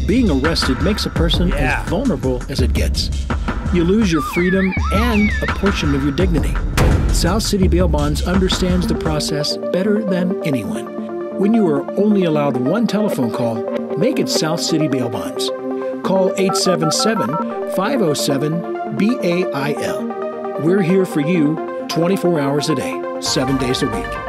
Being arrested makes a person as vulnerable as it gets. You lose your freedom and a portion of your dignity. South City Bail Bonds understands the process better than anyone. When you are only allowed one telephone call, make it South City Bail Bonds. Call 877-507-BAIL. We're here for you 24 hours a day, 7 days a week.